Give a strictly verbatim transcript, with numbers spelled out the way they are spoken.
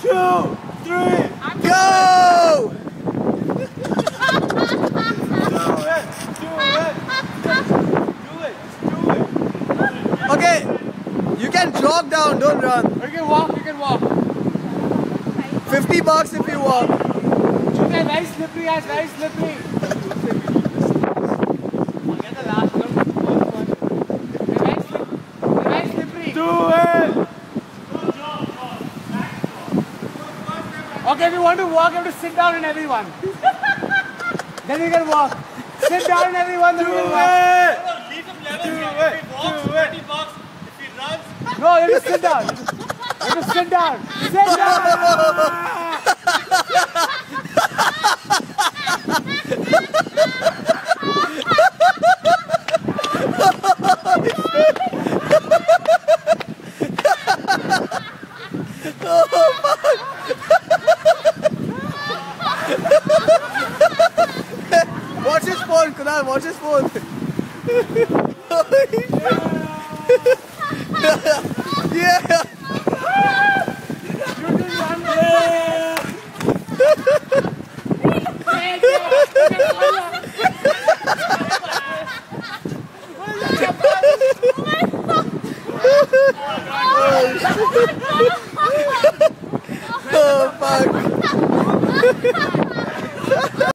two, three, go! do it, do it, do it, do it. Okay, you can jog down, don't run. You can walk, you can walk. fifty bucks if you walk. Okay, very slippery, guys, very slippery. Get the last one. Very slippery. Very slippery. Do it. Okay, if you want to walk, you have to sit down in everyone. Then you can walk. Sit down in everyone, then you can walk. Leave him level. If he walks, twenty bucks. If he runs, no, you have to sit down. You have to sit down. Sit down. Watch his phone, Kunal, watch his phone. Yeah.